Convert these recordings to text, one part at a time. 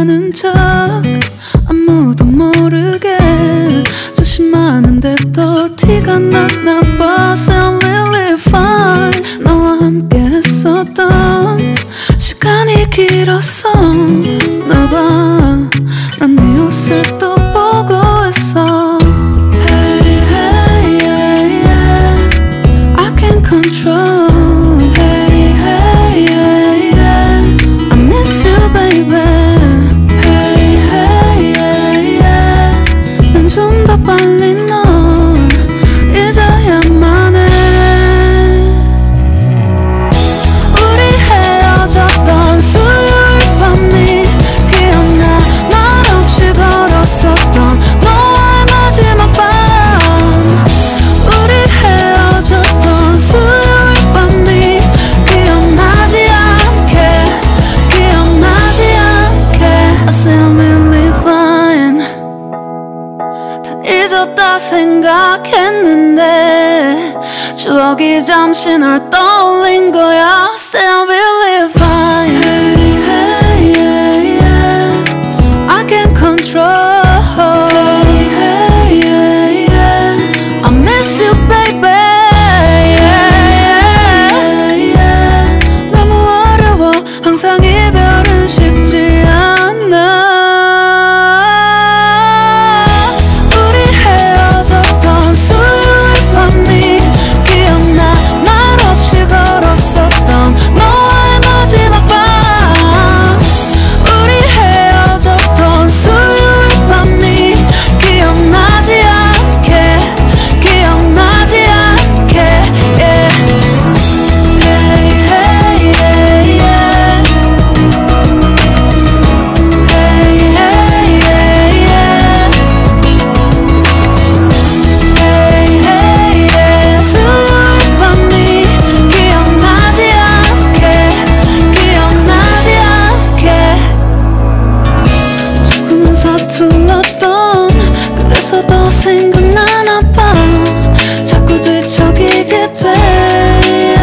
않은 척 아무도 모르게 조심하는데 또 티가 났나 봐. I'm really fine. 너와 함께 했었던 시간이 길었어. 나 봐, 난 네 옷을 또 보고 있어. Hey, hey, yeah, yeah. I can't control. Hey, hey, yeah, yeah. I miss you, baby. Hey, hey, yeah, yeah. 난 좀 더 빨리 널 잊어야만 해. 우리 헤어졌던 수요일 밤이 기억나. 말 없이 걸었었던 너와의 마지막 밤. 우리 헤어졌던 수요일 밤이 기억나지 않게, 기억나지 않게. I say I'm really fine. 다 잊었다 생각했는데 추억이 잠시 널 떠올린 거야. Say I'm really fine. Hey, hey, yeah, yeah. I can't control. Hey, hey, yeah, yeah. I miss you, baby. Yeah, yeah, yeah. 너무 어려워. 항상 이별은 쉽지 않아. 우리 헤어졌던 수요일 밤이 기억나. 말 없이 걸었었던 너와의 마지막 밤. 우리 헤어졌던 수요일 밤이 기억나지 않게, 기억나지 않게. Yeah. Hey, hey, yeah, yeah. Hey, hey, yeah, yeah. Hey, hey, yeah. 수요일 밤이 기억나지 않게, 기억나지 않게. 조금은 서툴렀던 그래서 더 생각나나 봐. 자꾸 뒤척이게 돼.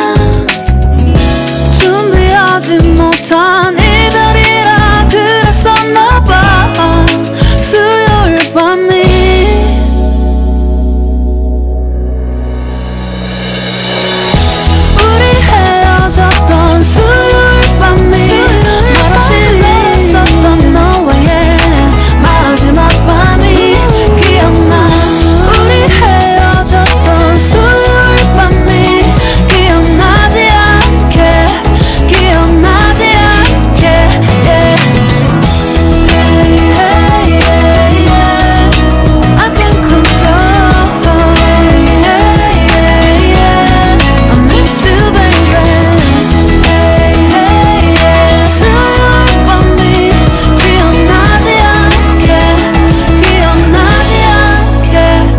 준비하지 못한 이별이라 그랬었나 봐. 수요일 밤이 우리 헤어졌던 수요일 밤이 말없이 걸었었던 너와의 마지막 밤이 기억나. 우리 헤어졌던 수요일 밤이 기억나지 않게, 기억나지 않게. Yeah. Hey, hey, yeah, yeah. I can't control. Hey, hey, yeah, yeah. I miss you, baby. Hey, hey, yeah. 수요일 밤이 기억나지 않게, 기억나지 않게.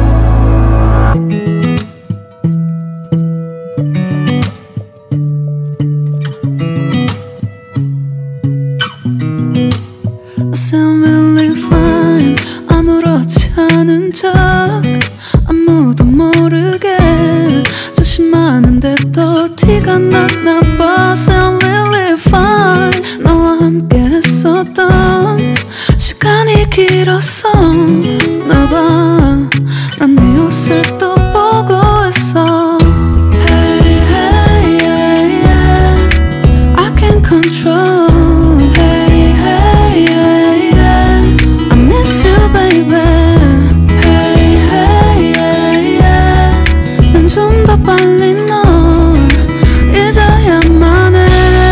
I sound really fine. 아무렇지 않은 척 아무도 모르게 조심하는데 또 티가 났나 봐. Sound really fine. 너와 함께 했었던 시간이 길었어. 나 봐, 난 네 옷을 또 보고 있어. Hey, hey, yeah, yeah. I can't control. Hey, hey, yeah, yeah. I miss you, baby. Hey, hey, yeah, yeah. 난 좀 더 빨리 널 잊어야만 해.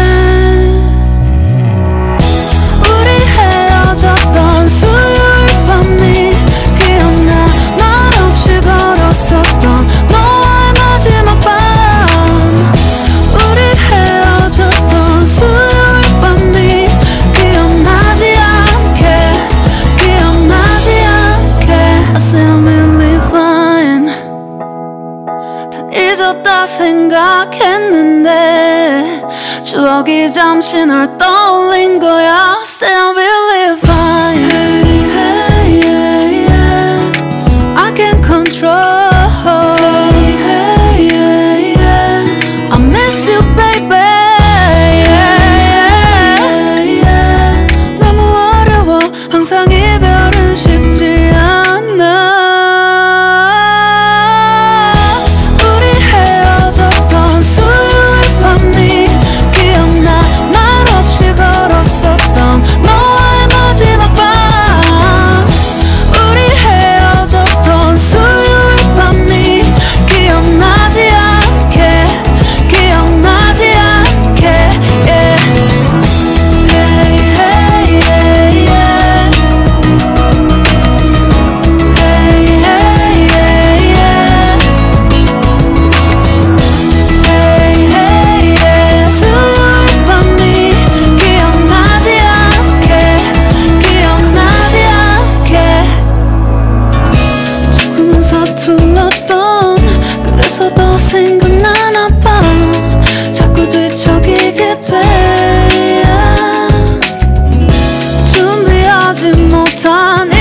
우리 헤어졌던 수요일 밤이 기억나. 말 없이 걸었었던 너와의 마지막 밤. 우리 헤어졌던 수요일 밤이 기억나지 않게, 기억나지 않게. I say I'm really fine. 다 잊었다 생각했는데 추억이 잠시 널 떠올린 거야. Say I'm really fine. Hey, hey, yeah, yeah. I can't control. Hey, hey, yeah, yeah. I miss you, baby. Yeah, yeah, yeah. 너무 항상 이별은 쉽지 않아. 우리 헤어졌던 수요일 밤이 기억나. 말없이 걸었었던 너와의 마지막 밤. 우리 헤어졌던 수요일 밤이 기억나지 않게, 기억나지 않게, yeah. Hey, hey, yeah, yeah. Hey, hey, yeah, yeah. Hey, hey, yeah. 수요일 밤이 기억나지 않게, 기억나지 않게. 조금은 서툴렀던, 그래서 더 생각나나 봐. 자꾸 뒤척이게 돼. 준비하지 못한